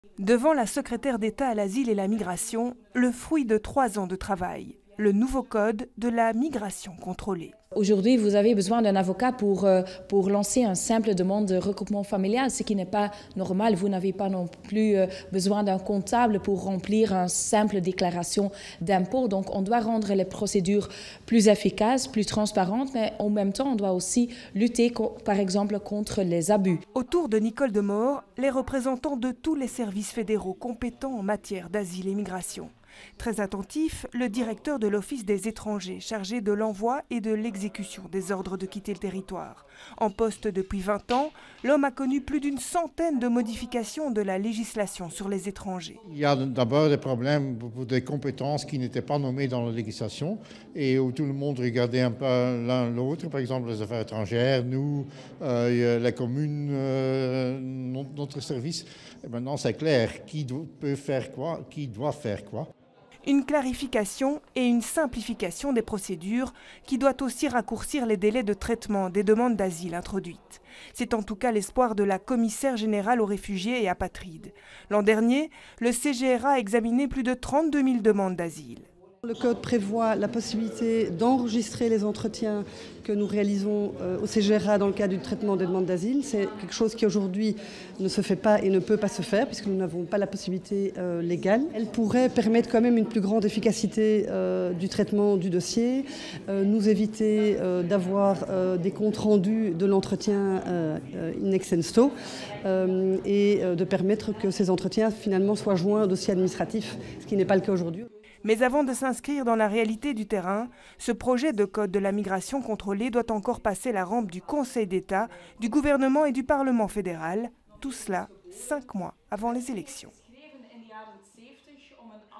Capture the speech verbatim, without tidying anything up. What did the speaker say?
Devant la secrétaire d'État à l'asile et la migration, le fruit de trois ans de travail, le nouveau code de la migration contrôlée. Aujourd'hui, vous avez besoin d'un avocat pour, euh, pour lancer une simple demande de regroupement familial, ce qui n'est pas normal. Vous n'avez pas non plus euh, besoin d'un comptable pour remplir une simple déclaration d'impôt. Donc, on doit rendre les procédures plus efficaces, plus transparentes, mais en même temps, on doit aussi lutter, par exemple, contre les abus. Autour de Nicole Demore, les représentants de tous les services fédéraux compétents en matière d'asile et migration. Très attentif, le directeur de l'Office des étrangers chargé de l'envoi et de l'exécution des ordres de quitter le territoire. En poste depuis vingt ans, l'homme a connu plus d'une centaine de modifications de la législation sur les étrangers. Il y a d'abord des problèmes pour des compétences qui n'étaient pas nommées dans la législation et où tout le monde regardait un peu l'un l'autre, par exemple les affaires étrangères, nous, euh, la commune, euh, notre service. Et maintenant c'est clair, qui peut faire quoi, qui doit faire quoi. Une clarification et une simplification des procédures qui doit aussi raccourcir les délais de traitement des demandes d'asile introduites. C'est en tout cas l'espoir de la commissaire générale aux réfugiés et apatrides. L'an dernier, le C G R A a examiné plus de trente-deux mille demandes d'asile. Le code prévoit la possibilité d'enregistrer les entretiens que nous réalisons au C G R A dans le cadre du traitement des demandes d'asile. C'est quelque chose qui aujourd'hui ne se fait pas et ne peut pas se faire puisque nous n'avons pas la possibilité euh, légale. Elle pourrait permettre quand même une plus grande efficacité euh, du traitement du dossier, euh, nous éviter euh, d'avoir euh, des comptes rendus de l'entretien euh, in extenso euh, et euh, de permettre que ces entretiens finalement soient joints au dossier administratif, ce qui n'est pas le cas aujourd'hui. Mais avant de s'inscrire dans la réalité du terrain, ce projet de code de la migration contrôlée doit encore passer la rampe du Conseil d'État, du gouvernement et du Parlement fédéral, tout cela cinq mois avant les élections.